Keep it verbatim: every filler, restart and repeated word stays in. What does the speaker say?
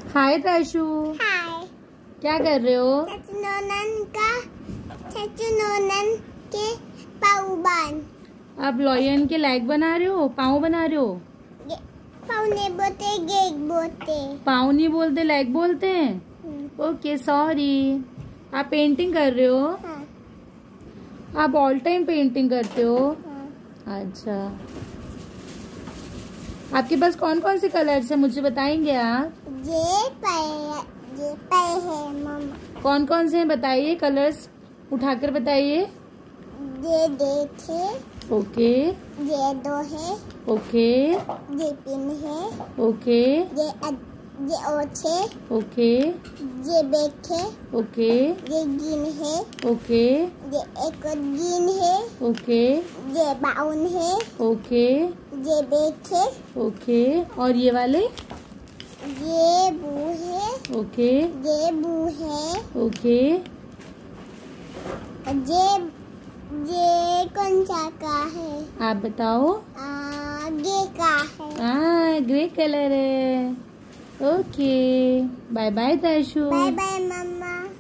हाय ताशु। हाय। क्या कर रहे हो? चाचू नोनन का चाचू नोनन के पाँव बन। आप लॉयन के लेग बना रहे हो, पाँव बना रहे हो? पाँव नहीं बोलते, गेग बोलते। पाँव नहीं बोलते, लेग बोलते हैं। Okay sorry. आप पेंटिंग कर रहे हो? हाँ। आप ऑल टाइम पेंटिंग करते हो? हाँ। अच्छा, आपके पास कौन कौन से कलर्स हैं मुझे बताएंगे आप? ये पे ये पे है मम्मा। कौन कौन से हैं बताइए, कलर्स उठाकर बताइए। ये देखे। ओके। ये दो है। ओके। ये तीन है। ओके। ये अद, ये ओछे। ओके। ये बेखे। ओके। ये गिन है। ओके। ये एक गिन है। ओके। ये बाउन है। ओके। ये बेखे। ओके। और ये वाले? ये बू है। ओके। ये बू है। ओके। ये ये कौन सा का है? आप बताओ। आगे का है। हाँ, ग्रे कलर है। Okay, bye bye Tashu. Bye bye मम्मा।